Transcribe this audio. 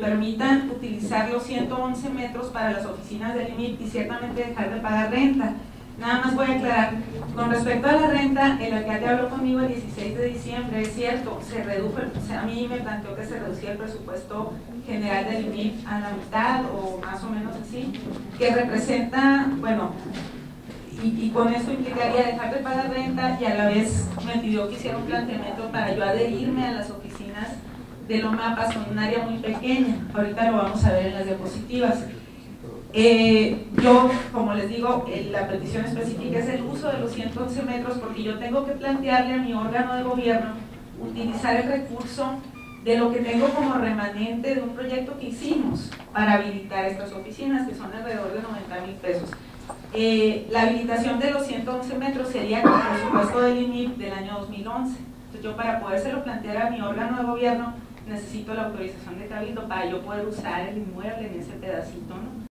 permitan utilizar los 111 metros para las oficinas del IMIP y ciertamente dejar de pagar renta. Nada más voy a aclarar, con respecto a la renta, el alcalde habló conmigo el 16 de diciembre, es cierto, se redujo, a mí me planteó que se reducía el presupuesto general del IMIP a la mitad o más o menos así, que representa, bueno, y con esto implicaría dejar de pagar renta, y a la vez me pidió que hiciera un planteamiento para yo adherirme a las oficinas de Lomapa, son un área muy pequeña, ahorita lo vamos a ver en las diapositivas. Yo, como les digo, la petición específica es el uso de los 111 metros, porque yo tengo que plantearle a mi órgano de gobierno utilizar el recurso de lo que tengo como remanente de un proyecto que hicimos para habilitar estas oficinas, que son alrededor de 90,000 pesos. La habilitación de los 111 metros sería con el presupuesto del IMIP del año 2011. Entonces yo, para podérselo plantear a mi órgano de gobierno, necesito la autorización de Cabildo para yo poder usar el inmueble en ese pedacito, ¿no?